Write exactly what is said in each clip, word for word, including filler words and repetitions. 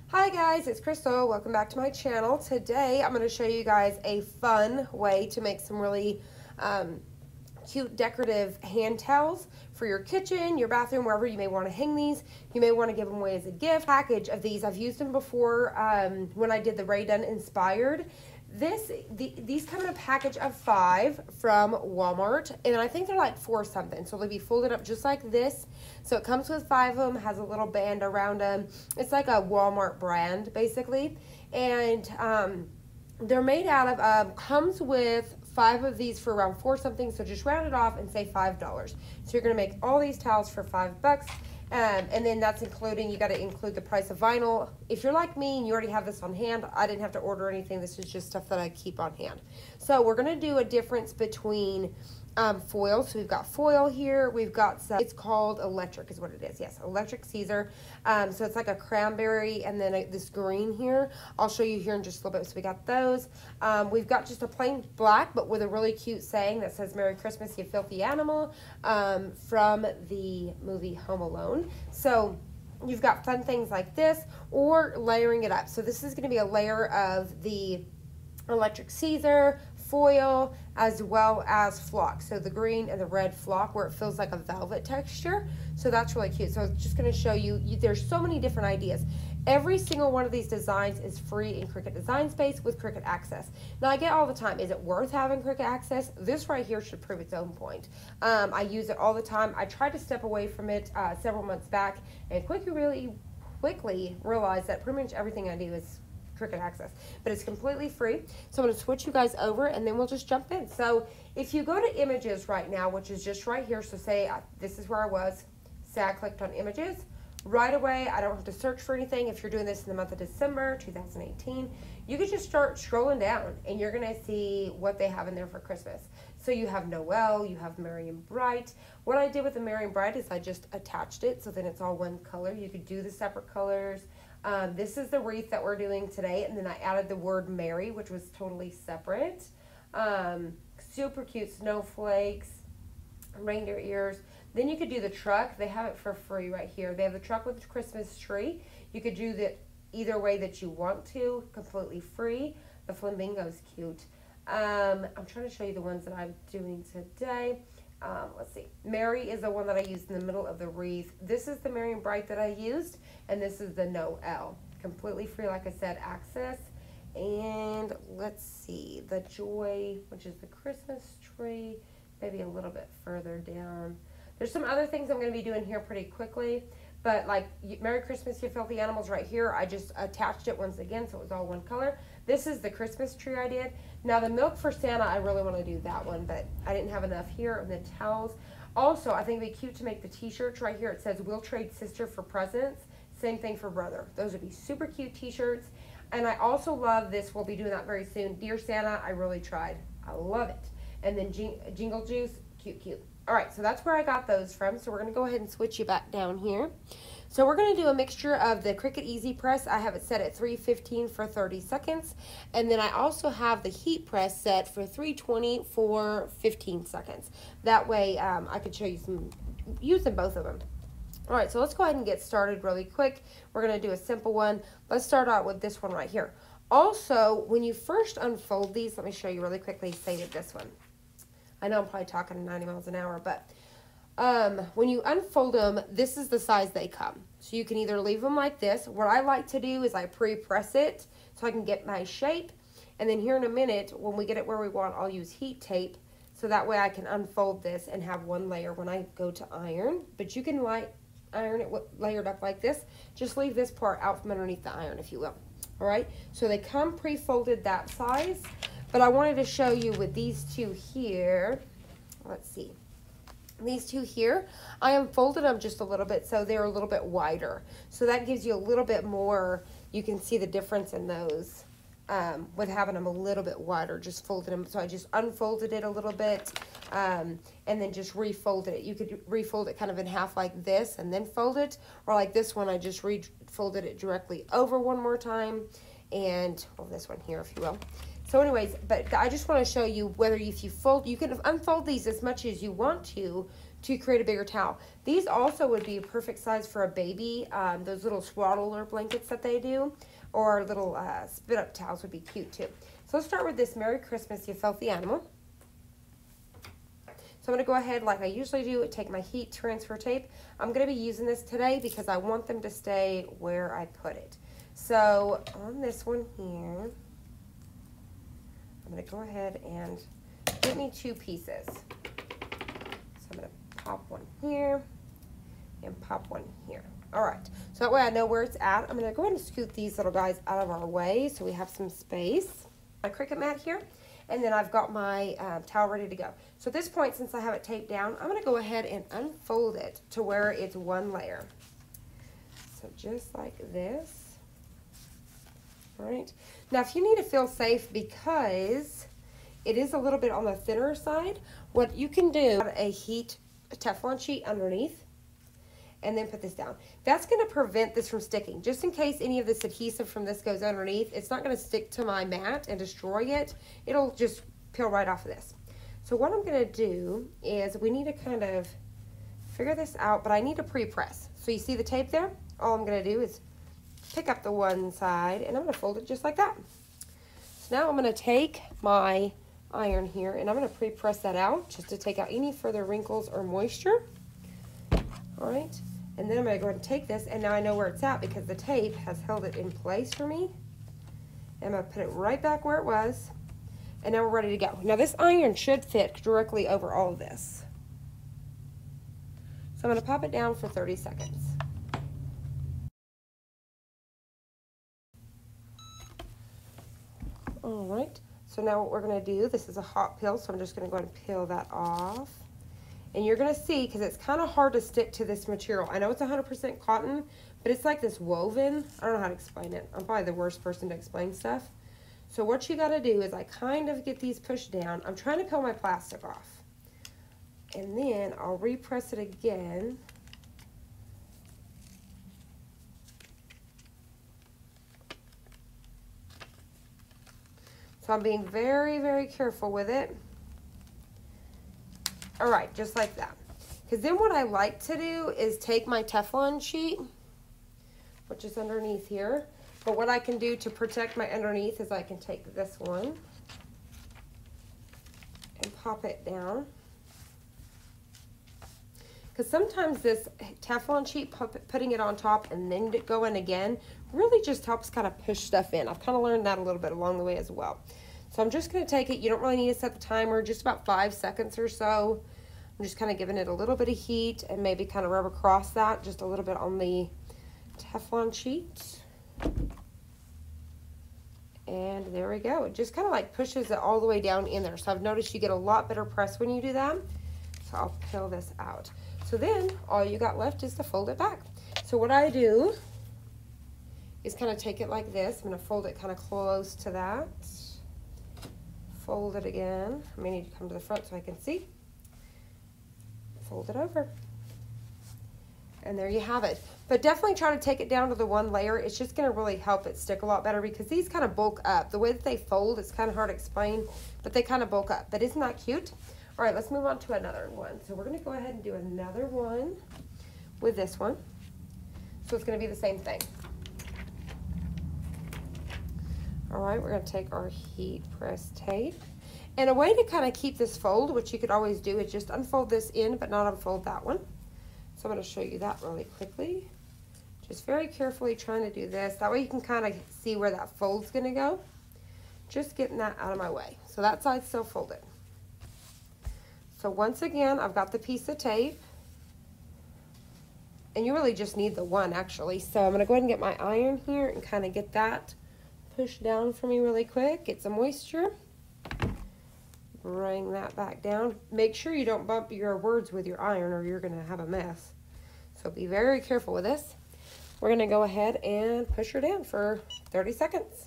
Hi guys, it's Crystal. Welcome back to my channel. Today I'm going to show you guys a fun way to make some really um, cute decorative hand towels for your kitchen, your bathroom, wherever you may want to hang these. You may want to give them away as a gift. Package of these, I've used them before um, when I did the Rae Dunn Inspired. This, the, these come in a package of five from Walmart, and I think they're like four something, so they'll be folded up just like this. So it comes with five of them, has a little band around them. It's like a Walmart brand, basically, and um, they're made out of, um, comes with five of these for around four something, so just round it off and say five dollars. So you're going to make all these towels for five bucks. Um, and then that's including, you got to include the price of vinyl. If you're like me and you already have this on hand, I didn't have to order anything. This is just stuff that I keep on hand. So we're going to do a difference between um, foil. So we've got foil here. We've got some, it's called electric is what it is. Yes, electric Caesar. Um, so it's like a cranberry and then a, this green here. I'll show you here in just a little bit. So we got those. Um, we've got just a plain black, but with a really cute saying that says Merry Christmas, you filthy animal, um, from the movie Home Alone. So you've got fun things like this or layering it up. So this is going to be a layer of the electric Caesar, foil, as well as flock. So the green and the red flock where it feels like a velvet texture. So that's really cute. So it's just going to show you, you, there's so many different ideas. Every single one of these designs is free in Cricut Design Space with Cricut Access. Now I get all the time, is it worth having Cricut Access? This right here should prove its own point. Um, I use it all the time. I tried to step away from it uh, several months back and quickly, really quickly realized that pretty much everything I do is Cricut Access, but it's completely free. So I'm going to switch you guys over and then we'll just jump in. So if you go to images right now, which is just right here, so say uh, this is where I was, say I clicked on images, right away I don't have to search for anything. If you're doing this in the month of December two thousand eighteen, you can just start scrolling down and you're going to see what they have in there for Christmas. So you have Noel, you have Merry and Bright. What I did with the Merry and Bright is I just attached it so then it's all one color. You could do the separate colors. Um, this is the wreath that we're doing today, and then I added the word Merry, which was totally separate. Um, super cute snowflakes, reindeer ears. Then you could do the truck. They have it for free right here. They have the truck with the Christmas tree. You could do that either way that you want to, completely free. The flamingo's cute. Um, I'm trying to show you the ones that I'm doing today. Um, let's see. Merry is the one that I used in the middle of the wreath. This is the Merry and Bright that I used, and this is the Noel. Completely free, like I said, access. And let's see, the Joy, which is the Christmas tree, maybe a little bit further down. There's some other things I'm going to be doing here pretty quickly, but like Merry Christmas, you filthy animals right here. I just attached it once again, so it was all one color. This is the Christmas tree I did. Now the milk for Santa, I really want to do that one, but I didn't have enough here. And the towels. Also, I think it'd be cute to make the t-shirts right here. It says, we'll trade sister for presents. Same thing for brother. Those would be super cute t-shirts. And I also love this. We'll be doing that very soon. Dear Santa, I really tried. I love it. And then Jing Jingle Juice, cute, cute. All right, so that's where I got those from. So we're going to go ahead and switch you back down here. So we're going to do a mixture of the Cricut Easy Press. I have it set at three fifteen for thirty seconds. And then I also have the heat press set for three twenty for fifteen seconds. That way um, I could show you some, using both of them. All right, so let's go ahead and get started really quick. We're going to do a simple one. Let's start out with this one right here. Also, when you first unfold these, let me show you really quickly, say with this one. I know I'm probably talking ninety miles an hour, but um, when you unfold them, this is the size they come. So you can either leave them like this. What I like to do is I pre-press it so I can get my shape. And then here in a minute, when we get it where we want, I'll use heat tape. So that way I can unfold this and have one layer when I go to iron. But you can light, iron it layered up like this. Just leave this part out from underneath the iron, if you will. All right, so they come pre-folded that size. But I wanted to show you with these two here. Let's see. These two here, I unfolded them just a little bit so they're a little bit wider. So that gives you a little bit more, you can see the difference in those um, with having them a little bit wider, just folded them. So I just unfolded it a little bit um, and then just refolded it. You could refold it kind of in half like this and then fold it. Or like this one, I just refolded it directly over one more time. And, well, this one here, if you will. So anyways, but I just want to show you whether if you fold, you can unfold these as much as you want to to create a bigger towel. These also would be a perfect size for a baby. Um, those little swaddler blankets that they do, or little uh, spit up towels would be cute too. So let's start with this Merry Christmas, You Filthy Animal. So I'm going to go ahead like I usually do, take my heat transfer tape. I'm going to be using this today because I want them to stay where I put it. So on this one here, I'm going to go ahead and give me two pieces. So I'm going to pop one here and pop one here. All right, so that way I know where it's at. I'm going to go ahead and scoot these little guys out of our way so we have some space. My Cricut mat here. And then I've got my uh, towel ready to go. So at this point, since I have it taped down, I'm gonna go ahead and unfold it to where it's one layer. So just like this. All right. Now, if you need to feel safe because it is a little bit on the thinner side, what you can do, a heat a Teflon sheet underneath, and then put this down. That's gonna prevent this from sticking. Just in case any of this adhesive from this goes underneath, it's not gonna stick to my mat and destroy it. It'll just peel right off of this. So what I'm gonna do is we need to kind of figure this out, but I need to pre-press. So you see the tape there? All I'm gonna do is pick up the one side and I'm gonna fold it just like that. So now I'm gonna take my iron here and I'm gonna pre-press that out just to take out any further wrinkles or moisture. All right. And then I'm going to go ahead and take this, and now I know where it's at because the tape has held it in place for me. And I'm going to put it right back where it was, and now we're ready to go. Now this iron should fit directly over all of this. So I'm going to pop it down for thirty seconds. All right, so now what we're going to do, this is a hot peel, so I'm just going to go ahead and peel that off. And you're going to see, because it's kind of hard to stick to this material. I know it's one hundred percent cotton, but it's like this woven. I don't know how to explain it. I'm probably the worst person to explain stuff. So what you got to do is I kind of get these pushed down. I'm trying to peel my plastic off. And then I'll repress it again. So I'm being very, very careful with it. All right, just like that. Because then what I like to do is take my Teflon sheet, which is underneath here. But what I can do to protect my underneath is I can take this one and pop it down. Because sometimes this Teflon sheet, putting it on top and then going again, really just helps kind of push stuff in. I've kind of learned that a little bit along the way as well. So I'm just going to take it. You don't really need to set the timer, just about five seconds or so. I'm just kind of giving it a little bit of heat and maybe kind of rub across that just a little bit on the Teflon sheet. And there we go. It just kind of like pushes it all the way down in there. So I've noticed you get a lot better press when you do that. So I'll peel this out. So then all you got left is to fold it back. So what I do is kind of take it like this. I'm going to fold it kind of close to that. Fold it again. I may need to come to the front so I can see. Fold it over. And there you have it. But definitely try to take it down to the one layer. It's just going to really help it stick a lot better because these kind of bulk up. The way that they fold, it's kind of hard to explain, but they kind of bulk up. But isn't that cute? All right, let's move on to another one. So we're going to go ahead and do another one with this one. So it's going to be the same thing. All right, we're going to take our heat press tape. And a way to kind of keep this fold, which you could always do, is just unfold this end, but not unfold that one. So I'm going to show you that really quickly. Just very carefully trying to do this. That way you can kind of see where that fold's going to go. Just getting that out of my way. So that side's still folded. So once again, I've got the piece of tape. And you really just need the one, actually. So I'm going to go ahead and get my iron here and kind of get that pushed down for me really quick. Get some moisture. Bring that back down. Make sure you don't bump your words with your iron or you're going to have a mess. So be very careful with this. We're going to go ahead and push her down for thirty seconds.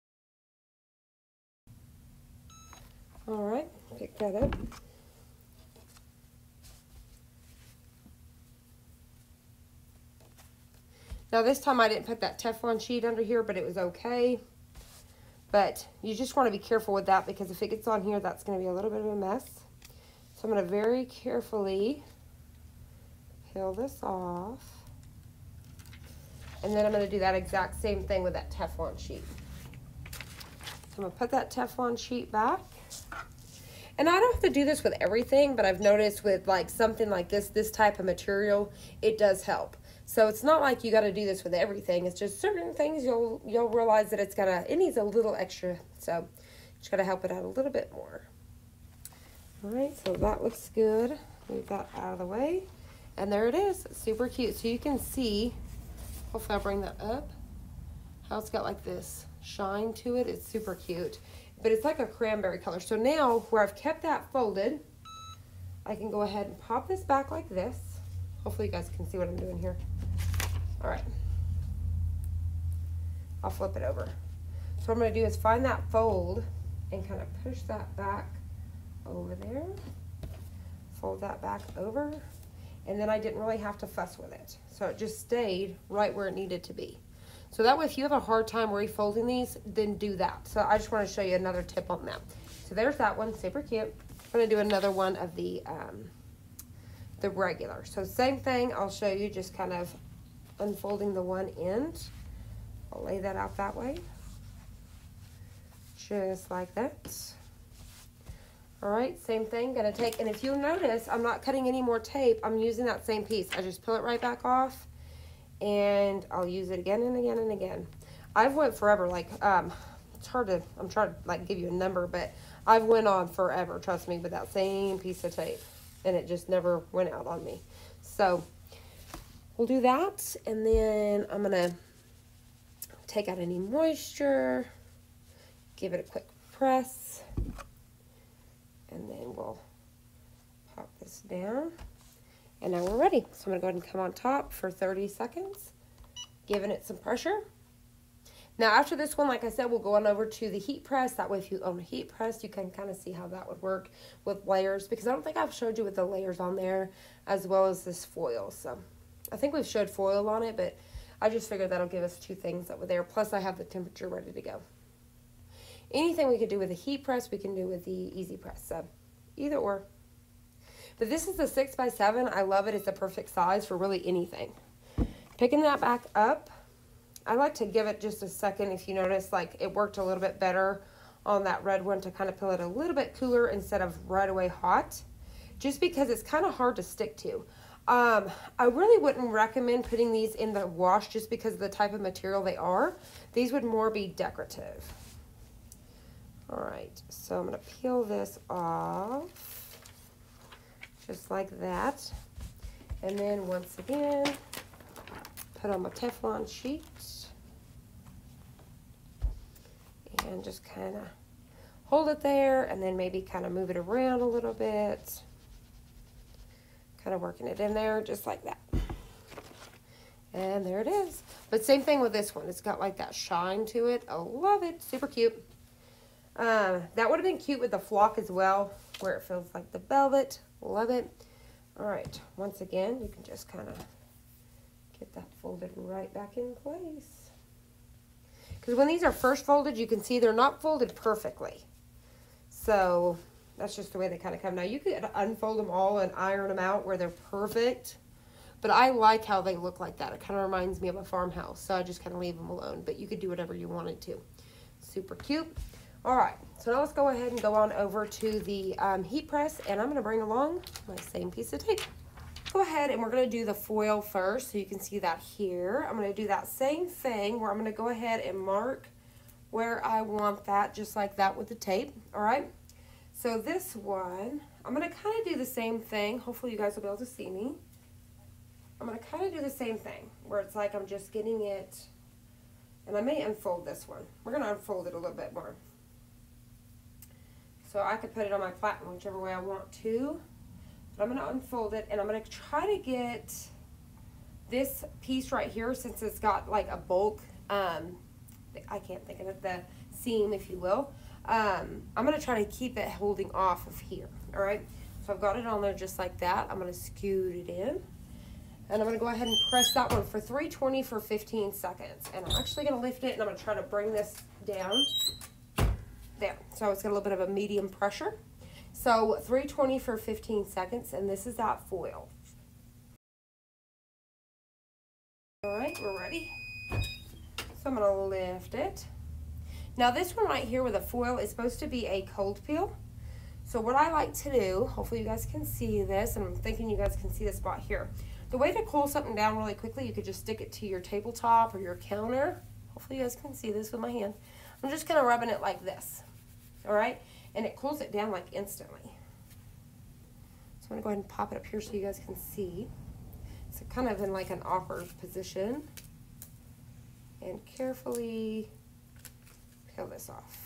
All right, pick that up. Now this time I didn't put that Teflon sheet under here, but it was okay. But you just want to be careful with that because if it gets on here, that's going to be a little bit of a mess. So I'm going to very carefully peel this off. And then I'm going to do that exact same thing with that Teflon sheet. So I'm going to put that Teflon sheet back. And I don't have to do this with everything, but I've noticed with like something like this, this type of material, it does help. So it's not like you got to do this with everything. It's just certain things you'll you'll realize that it's gonna it needs a little extra. So just gotta help it out a little bit more. All right, so that looks good. Move that out of the way, and there it is. Super cute. So you can see. Hopefully I'll bring that up. How it's got like this shine to it. It's super cute. But it's like a cranberry color. So now where I've kept that folded, I can go ahead and pop this back like this. Hopefully you guys can see what I'm doing here. All right. I'll flip it over. So what I'm going to do is find that fold and kind of push that back over there. Fold that back over. And then I didn't really have to fuss with it. So it just stayed right where it needed to be. So that way, if you have a hard time refolding these, then do that. So I just want to show you another tip on that. So there's that one, super cute. I'm going to do another one of the um, the regular. So same thing, I'll show you just kind of unfolding the one end. I'll lay that out that way. Just like that. All right, same thing, gonna take, and if you'll notice, I'm not cutting any more tape. I'm using that same piece. I just peel it right back off. And I'll use it again and again and again. I've went forever, like, um, it's hard to, I'm trying to, like, give you a number, but I've went on forever, trust me, with that same piece of tape. And it just never went out on me. So, we'll do that, and then I'm going to take out any moisture, give it a quick press, and then we'll pop this down. And now we're ready. So I'm going to go ahead and come on top for thirty seconds, giving it some pressure. Now after this one, like I said, we'll go on over to the heat press. That way if you own a heat press, you can kind of see how that would work with layers, because I don't think I've showed you with the layers on there as well as this foil. So I think we've showed foil on it, but I just figured that'll give us two things over there. Plus I have the temperature ready to go. Anything we could do with a heat press, we can do with the easy press. So either or. But this is the six by seven. I love it. It's the perfect size for really anything. Picking that back up, I like to give it just a second. If you notice, like, it worked a little bit better on that red one to kind of peel it a little bit cooler instead of right away hot, just because it's kind of hard to stick to. Um, I really wouldn't recommend putting these in the wash just because of the type of material they are. These would more be decorative. All right, so I'm going to peel this off. Just like that. And then once again, put on my Teflon sheet. And just kind of hold it there, and then maybe kind of move it around a little bit. Kind of working it in there, just like that. And there it is. But same thing with this one. It's got like that shine to it. I love it. Super cute. Uh, that would have been cute with the flock as well, where it feels like the velvet. Love it. All right, once again, you can just kind of get that folded right back in place. Because when these are first folded, you can see they're not folded perfectly. So that's just the way they kind of come. Now you could unfold them all and iron them out where they're perfect. But I like how they look like that. It kind of reminds me of a farmhouse. So I just kind of leave them alone. But you could do whatever you wanted to. Super cute. All right, so now let's go ahead and go on over to the um, heat press, and I'm going to bring along my same piece of tape. Go ahead, and we're going to do the foil first, so you can see that here. I'm going to do that same thing where I'm going to go ahead and mark where I want that, just like that with the tape, all right? So this one, I'm going to kind of do the same thing. Hopefully you guys will be able to see me. I'm going to kind of do the same thing, where it's like I'm just getting it, and I may unfold this one. We're going to unfold it a little bit more. So I could put it on my platen whichever way I want to. But I'm going to unfold it, and I'm going to try to get this piece right here, since it's got like a bulk, um, I can't think of it, the seam, if you will. Um, I'm going to try to keep it holding off of here, all right? So I've got it on there just like that. I'm going to scoot it in. And I'm going to go ahead and press that one for three twenty for fifteen seconds. And I'm actually going to lift it, and I'm going to try to bring this down. There, so it's got a little bit of a medium pressure. So three twenty for fifteen seconds, and this is that foil. we're ready. So I'm going to lift it. Now this one right here with a foil is supposed to be a cold peel. So what I like to do, hopefully you guys can see this, and I'm thinking you guys can see the spot here. The way to cool something down really quickly, you could just stick it to your tabletop or your counter. Hopefully you guys can see this with my hand. I'm just kind of rubbing it like this, all right? And it cools it down like instantly. So I'm gonna go ahead and pop it up here so you guys can see. So kind of in like an awkward position. And carefully peel this off.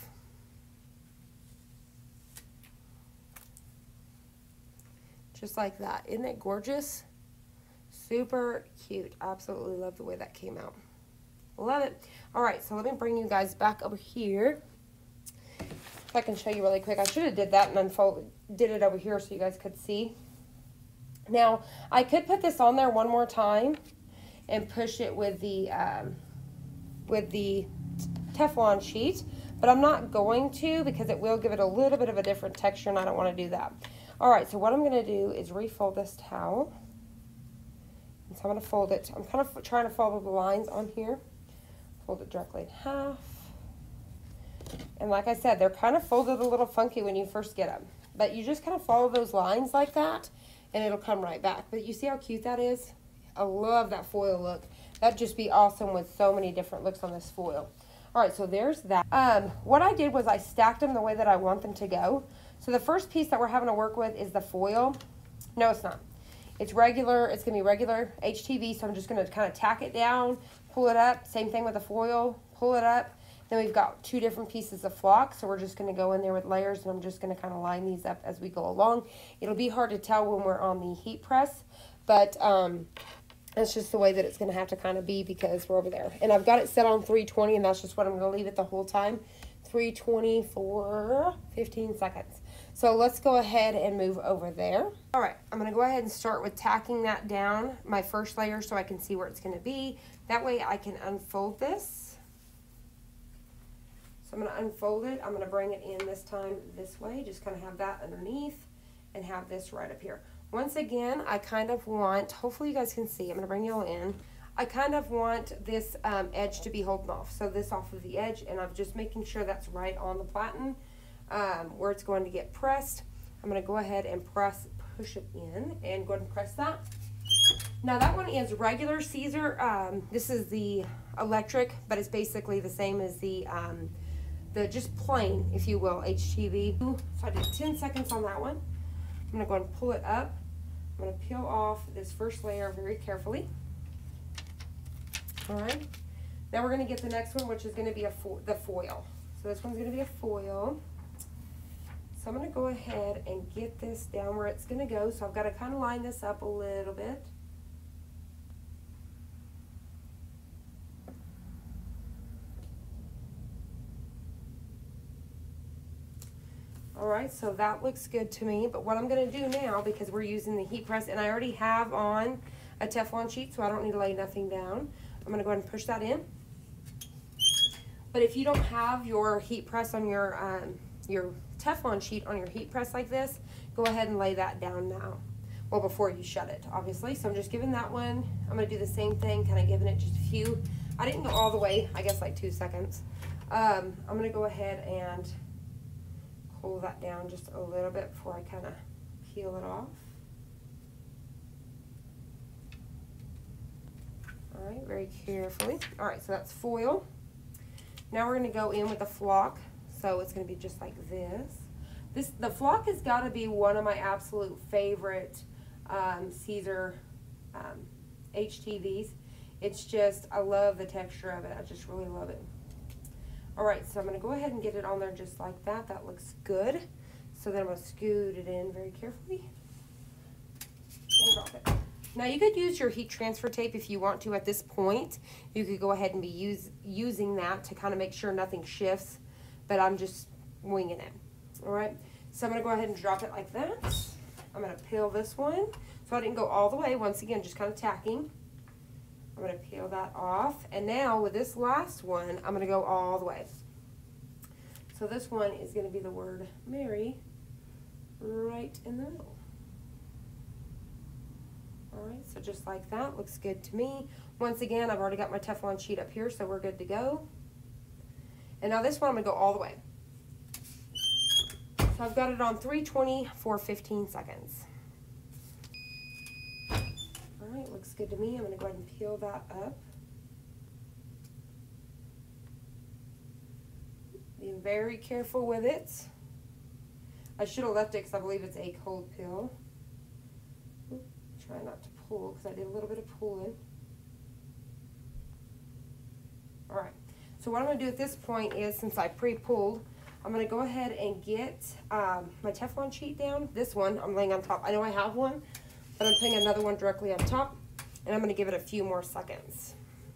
Just like that. Isn't it gorgeous? Super cute. Absolutely love the way that came out. Love it. All right, so let me bring you guys back over here. If I can show you really quick. I should have did that and unfold, did it over here so you guys could see. Now, I could put this on there one more time and push it with the um, with the Teflon sheet, but I'm not going to because it will give it a little bit of a different texture and I don't want to do that. All right, so what I'm going to do is refold this towel. And so I'm going to fold it. I'm kind of trying to follow the lines on here. Fold it directly in half. And like I said, they're kind of folded a little funky when you first get them. But you just kind of follow those lines like that, and it'll come right back. But you see how cute that is? I love that foil look. That'd just be awesome with so many different looks on this foil. All right, so there's that. Um, what I did was I stacked them the way that I want them to go. So the first piece that we're having to work with is the foil. No, it's not. It's regular. It's going to be regular H T V, so I'm just going to kind of tack it down, pull it up. Same thing with the foil. Pull it up. Then we've got two different pieces of flock, so we're just going to go in there with layers, and I'm just going to kind of line these up as we go along. It'll be hard to tell when we're on the heat press, but um, that's just the way that it's going to have to kind of be because we're over there. And I've got it set on three twenty, and that's just what I'm going to leave it the whole time. three twenty for fifteen seconds. So let's go ahead and move over there. All right, I'm going to go ahead and start with tacking that down, my first layer, so I can see where it's going to be. That way I can unfold this. So I'm going to unfold it. I'm going to bring it in this time this way, just kind of have that underneath and have this right up here. Once again, I kind of want, hopefully you guys can see, I'm going to bring you all in. I kind of want this um, edge to be holding off. So this off of the edge, and I'm just making sure that's right on the platen um, where it's going to get pressed. I'm going to go ahead and press, push it in and go ahead and press that. Now that one is regular Caesar. Um, this is the electric, but it's basically the same as the, um, the just plain, if you will, H T V. So I did ten seconds on that one. I'm going to go ahead and pull it up. I'm going to peel off this first layer very carefully. All right. Now we're going to get the next one, which is going to be a fo the foil. So this one's going to be a foil. So I'm going to go ahead and get this down where it's going to go. So I've got to kind of line this up a little bit. All right, so that looks good to me. But what I'm going to do now, because we're using the heat press, and I already have on a Teflon sheet, so I don't need to lay nothing down. I'm going to go ahead and push that in. But if you don't have your heat press on your um, your Teflon sheet on your heat press like this, go ahead and lay that down now. Well, before you shut it, obviously. So I'm just giving that one. I'm going to do the same thing, kind of giving it just a few. I didn't go all the way, I guess like two seconds. Um, I'm going to go ahead and pull that down just a little bit before I kind of peel it off. All right, very carefully. All right, so that's foil. Now we're going to go in with the flock. So it's going to be just like this. This the flock has got to be one of my absolute favorite um, Caesar um, H T Vs. It's just, I love the texture of it. I just really love it. All right, so I'm going to go ahead and get it on there just like that. That looks good. So then I'm going to scoot it in very carefully and drop it. Now you could use your heat transfer tape if you want to at this point. You could go ahead and be use, using that to kind of make sure nothing shifts, but I'm just winging it. All right, so I'm going to go ahead and drop it like that. I'm going to peel this one. So I didn't go all the way. Once again, just kind of tacking. I'm going to peel that off. And now with this last one, I'm going to go all the way. So this one is going to be the word Mary right in the middle. All right, so just like that, looks good to me. Once again, I've already got my Teflon sheet up here, so we're good to go. And now this one, I'm gonna go all the way. So I've got it on three twenty for fifteen seconds. All right, looks good to me. I'm gonna go ahead and peel that up. Being very careful with it. I should have left it because I believe it's a cold peel. Try not to pull because I did a little bit of pulling. All right, so what I'm gonna do at this point is, since I pre-pulled, I'm gonna go ahead and get um, my Teflon sheet down. This one I'm laying on top. I know I have one, but I'm putting another one directly on top, and I'm gonna give it a few more seconds.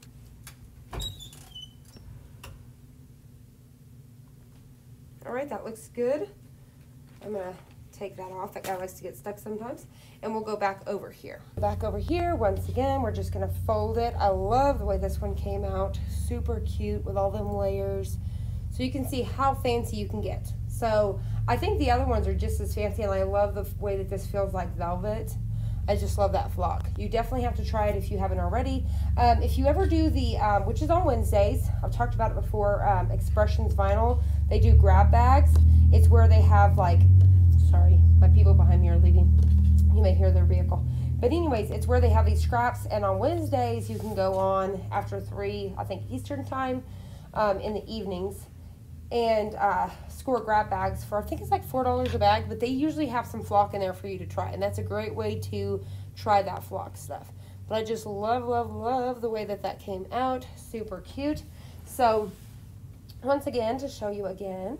All right, that looks good. I'm gonna take that off. That guy likes to get stuck sometimes. And we'll go back over here. Back over here, once again, we're just gonna fold it. I love the way this one came out. Super cute with all them layers. So you can see how fancy you can get. So I think the other ones are just as fancy, and I love the way that this feels like velvet. I just love that flock. You definitely have to try it if you haven't already. Um, if you ever do the, um, which is on Wednesdays, I've talked about it before, um, Expressions Vinyl, they do grab bags. It's where they have like, sorry, my people behind me are leaving. You may hear their vehicle. But anyways, it's where they have these scraps, and on Wednesdays you can go on after three, I think Eastern time, um, in the evenings, and uh, score grab bags for, I think it's like four dollars a bag, but they usually have some flock in there for you to try, and that's a great way to try that flock stuff. But I just love, love, love the way that that came out. Super cute. So once again, to show you again,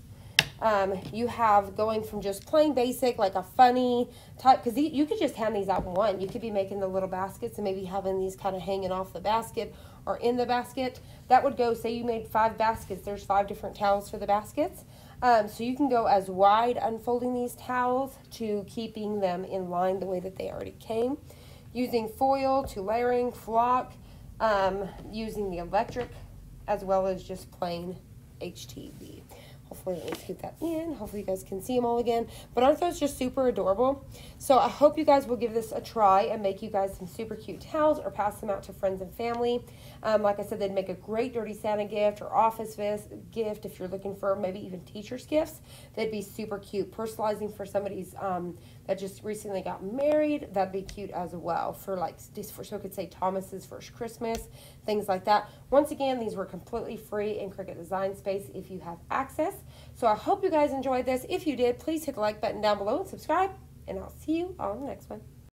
um, you have going from just plain basic, like a funny type, because you could just hand these out in one. You could be making the little baskets and maybe having these kind of hanging off the basket or in the basket. That would go, say you made five baskets, there's five different towels for the baskets. Um, so you can go as wide unfolding these towels to keeping them in line the way that they already came. Using foil to layering, flock, um, using the electric, as well as just plain H T V. Hopefully, let me scoot that in. Hopefully, you guys can see them all again. But aren't those just super adorable? So I hope you guys will give this a try and make you guys some super cute towels or pass them out to friends and family. Um, like I said, they'd make a great Dirty Santa gift or office gift if you're looking for maybe even teacher's gifts. They'd be super cute. Personalizing for somebody's um, that just recently got married, that'd be cute as well. For like, for, so it could say Thomas's first Christmas, things like that. Once again, these were completely free in Cricut Design Space if you have access. So I hope you guys enjoyed this. If you did, please hit the like button down below and subscribe, and I'll see you on the next one.